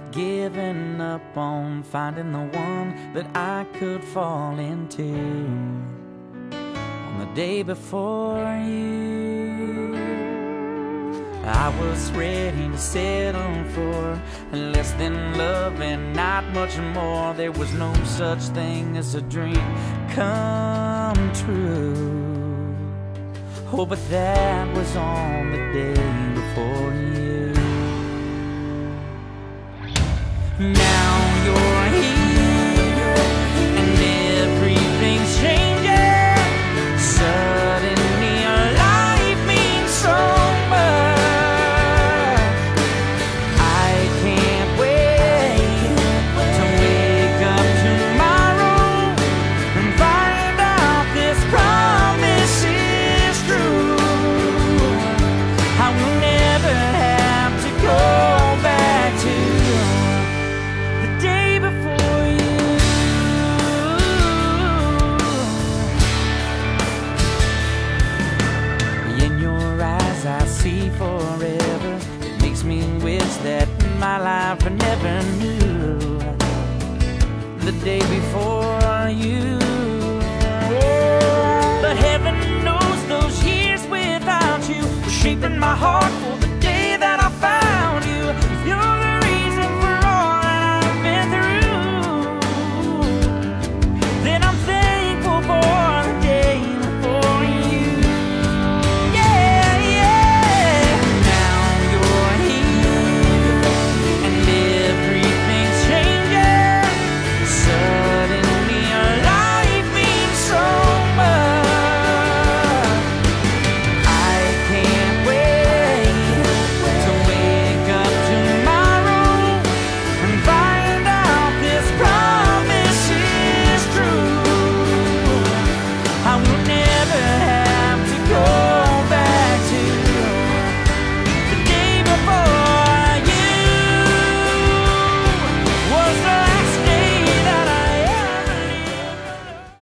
given up on finding the one that I could fall into. On the day before you, I was ready to settle for less than love and not much more. There was no such thing as a dream come true. Oh, but that was on the day before you. Now you're here and everything's changing. Suddenly your life means so much. I can't wait to wake up tomorrow and find out this promise is true. I will never have to go back to the day before you. In your eyes I see forever. It makes me wish that my life I never knew the day before.